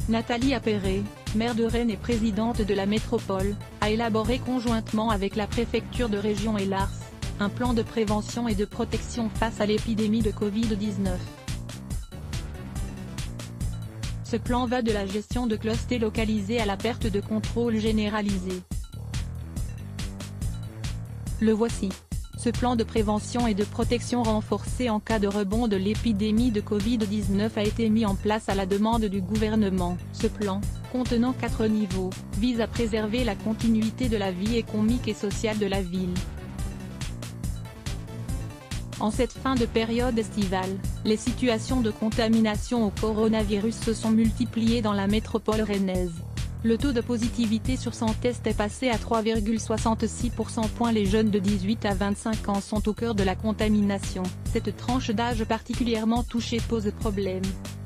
Nathalie Appéré, maire de Rennes et présidente de la métropole, a élaboré conjointement avec la préfecture de région et l'ARS, un plan de prévention et de protection face à l'épidémie de Covid-19. Ce plan va de la gestion de clusters localisés à la perte de contrôle généralisée. Le voici. Ce plan de prévention et de protection renforcé en cas de rebond de l'épidémie de Covid-19 a été mis en place à la demande du gouvernement. Ce plan, contenant 4 niveaux, vise à préserver la continuité de la vie économique et sociale de la ville. En cette fin de période estivale, les situations de contamination au coronavirus se sont multipliées dans la métropole rennaise. Le taux de positivité sur 100 tests est passé à 3,66%. Les jeunes de 18 à 25 ans sont au cœur de la contamination. Cette tranche d'âge particulièrement touchée pose problème.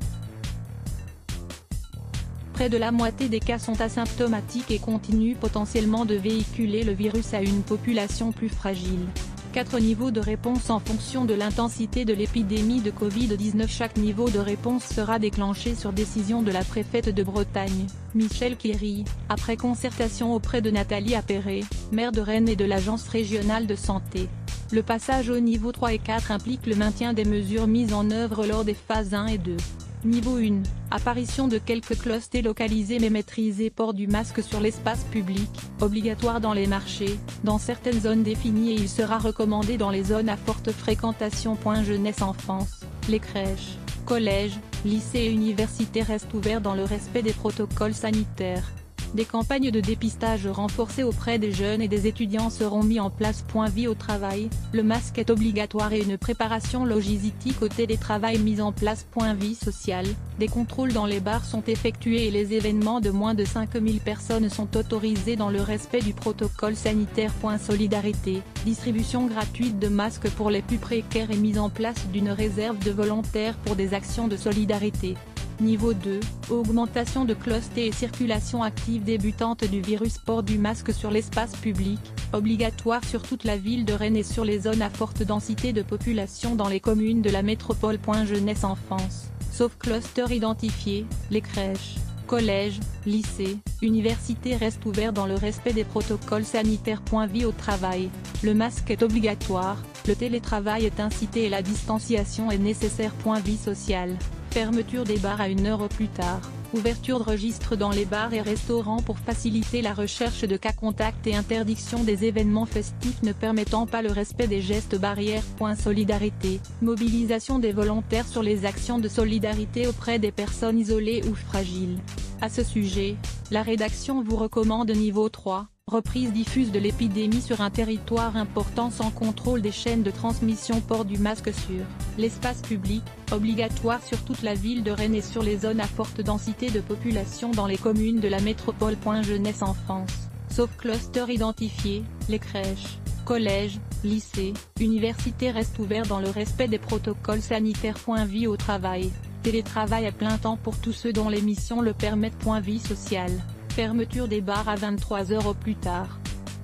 Près de la moitié des cas sont asymptomatiques et continuent potentiellement de véhiculer le virus à une population plus fragile. 4 niveaux de réponse en fonction de l'intensité de l'épidémie de Covid-19. Chaque niveau de réponse sera déclenché sur décision de la préfète de Bretagne, Michèle Quéry, après concertation auprès de Nathalie Appéré, maire de Rennes et de l'Agence régionale de santé. Le passage au niveau 3 et 4 implique le maintien des mesures mises en œuvre lors des phases 1 et 2. Niveau 1, apparition de quelques clusters localisés mais maîtrisés. Port du masque sur l'espace public, obligatoire dans les marchés, dans certaines zones définies, et il sera recommandé dans les zones à forte fréquentation. Jeunesse-enfance, les crèches, collèges, lycées et universités restent ouverts dans le respect des protocoles sanitaires. Des campagnes de dépistage renforcées auprès des jeunes et des étudiants seront mises en place. Vie au travail, le masque est obligatoire et une préparation logistique au télétravail mise en place. Vie sociale, des contrôles dans les bars sont effectués et les événements de moins de 5000 personnes sont autorisés dans le respect du protocole sanitaire. Solidarité, distribution gratuite de masques pour les plus précaires et mise en place d'une réserve de volontaires pour des actions de solidarité. Niveau 2, augmentation de clusters et circulation active débutante du virus. Port du masque sur l'espace public, obligatoire sur toute la ville de Rennes et sur les zones à forte densité de population dans les communes de la métropole. Jeunesse-enfance, sauf cluster identifié, les crèches, collèges, lycées, universités restent ouverts dans le respect des protocoles sanitaires. Vie au travail, le masque est obligatoire, le télétravail est incité et la distanciation est nécessaire. Vie sociale, fermeture des bars à 1 heure au plus tard, ouverture de registres dans les bars et restaurants pour faciliter la recherche de cas contacts et interdiction des événements festifs ne permettant pas le respect des gestes barrières. Solidarité, mobilisation des volontaires sur les actions de solidarité auprès des personnes isolées ou fragiles. À ce sujet, la rédaction vous recommande niveau 3. Reprise diffuse de l'épidémie sur un territoire important sans contrôle des chaînes de transmission. Port du masque sur l'espace public, obligatoire sur toute la ville de Rennes et sur les zones à forte densité de population dans les communes de la métropole. Jeunesse-enfance, sauf cluster identifié, les crèches, collèges, lycées, universités restent ouverts dans le respect des protocoles sanitaires. Vie au travail, télétravail à plein temps pour tous ceux dont les missions le permettent. Vie sociale, fermeture des bars à 23 heures au plus tard.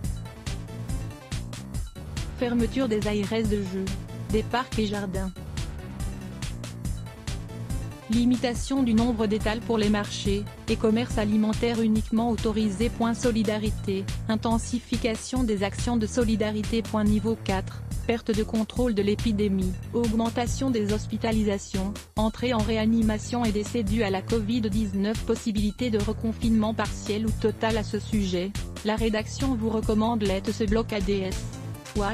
Fermeture des aires de jeux, des parcs et jardins. Limitation du nombre d'étals pour les marchés et commerces alimentaires uniquement autorisés. Solidarité, intensification des actions de solidarité. Niveau 4, perte de contrôle de l'épidémie, augmentation des hospitalisations, entrée en réanimation et décès dus à la Covid-19. Possibilité de reconfinement partiel ou total. À ce sujet, la rédaction vous recommande l'aide ce bloc ADS. Why ?